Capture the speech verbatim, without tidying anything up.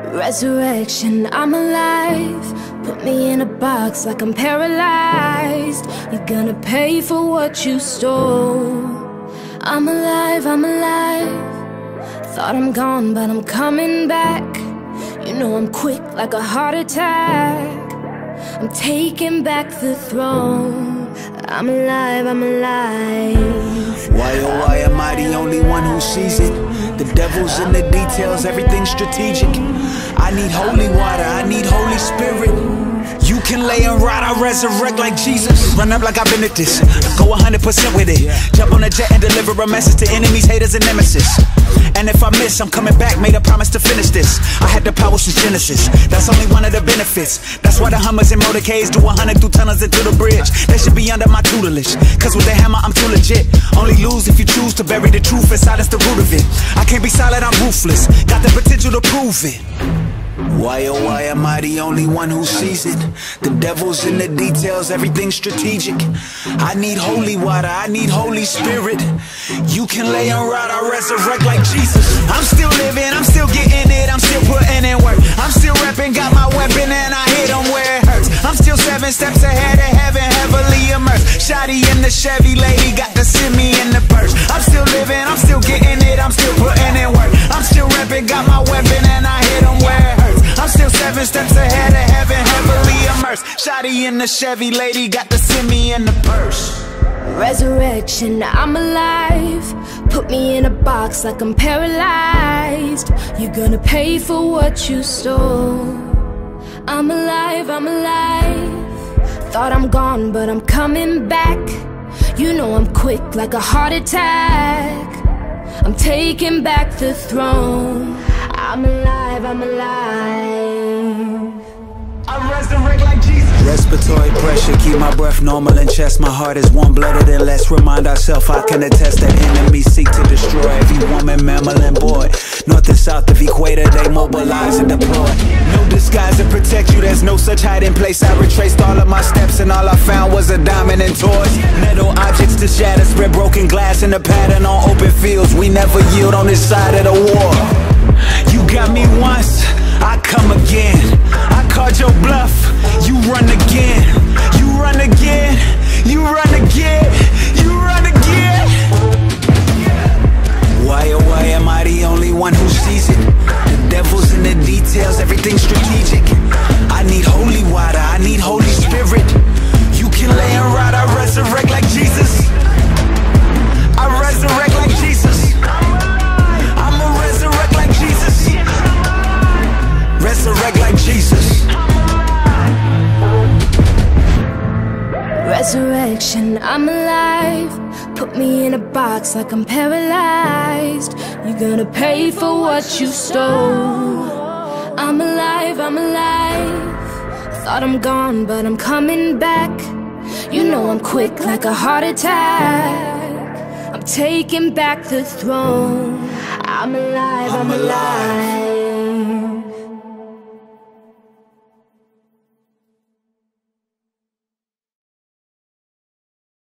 Resurrection, I'm alive. Put me in a box like I'm paralyzed. You're gonna pay for what you stole. I'm alive, I'm alive. Thought I'm gone, but I'm coming back. You know I'm quick like a heart attack. I'm taking back the throne. I'm alive, I'm alive. Why oh why am I the only one who sees it? The devil's in the details, everything's strategic. I need holy water, I need Holy Spirit. You can lay and rot, I resurrect like Jesus. Run up like I've been at this, go one hundred percent with it. Jump on a jet and deliver a message to enemies, haters, and nemesis. And if I miss, I'm coming back, made a promise to finish this. I had the power since Genesis, that's only one of the benefits. That's why the Hummers and motorcades do one hundred through tunnels into the bridge. They should be under my tutelage, cause with the hammer I'm too legit. Only lose if you choose to bury the truth and silence the root of it. I can't be silent, I'm ruthless, got the potential to prove it. Why oh why am I the only one who sees it? The devil's in the details, everything's strategic. I need holy water, I need Holy Spirit. You can lay and rot, I resurrect like Jesus. I'm still living, I'm still getting it, I'm still putting in work. I'm still repping, got my weapon and I hit them where it hurts. I'm still seven steps ahead of heaven, heavily immersed. Shotty in the Chevy, lady got to send me in the purse. I'm still living, I'm still getting it, I'm still putting in work. I'm still repping, got my weapon and I hit them where it hurts. I'm still seven steps ahead of heaven, heavily immersed. Shotty in the Chevy, lady got to send me in the purse. Resurrection, I'm alive. Put me in a box like I'm paralyzed. You're gonna pay for what you stole. I'm alive, I'm alive. Thought I'm gone, but I'm coming back. You know I'm quick like a heart attack. I'm taking back the throne. I'm alive, I'm alive. I resurrect like Jesus. Respiratory pressure, keep my breath normal in chest. My heart is warm blooded and let's remind ourselves. I can attest that enemies seek to destroy every woman, mammal and boy. North and south of equator, they mobilize and deploy. No disguise to protect you, there's no such hiding place. I retraced all of my steps and all I found was a diamond and toys. Metal objects to shatter, spread broken glass in the pattern on open fields. We never yield on this side of the war. You got me once, I come again. I called your bluff, you run again. You run again, you run again, you run again. Why oh why am I the only one who sees it? The devil's in the details, everything's strategic. I need holy water, I need Holy Spirit. You can lay and rot, I resurrect like Jesus. I resurrect like Jesus. I'ma resurrect like Jesus. Resurrect like Jesus. Resurrection, I'm alive. Put me in a box like I'm paralyzed. You're gonna pay for what you stole. I'm alive, I'm alive. Thought I'm gone, but I'm coming back. You know I'm quick like a heart attack. I'm taking back the throne. I'm alive, I'm alive.